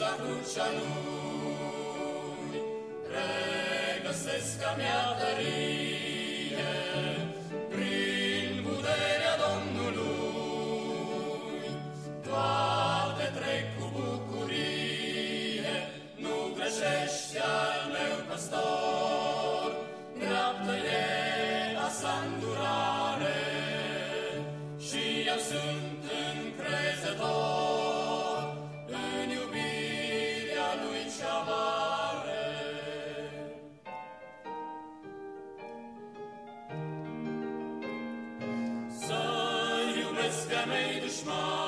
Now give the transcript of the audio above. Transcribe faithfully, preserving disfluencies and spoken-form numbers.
la crucea Lui, regăsesc a mea tărie, prin puterea Domnului, toate trec cu bucurie, nu greșește al meu păstor, dreaptă-i a sa îndurare, și eu sunt încrezător în iubirea Lui cea mare. Să iubesc pe-a mei dușmani,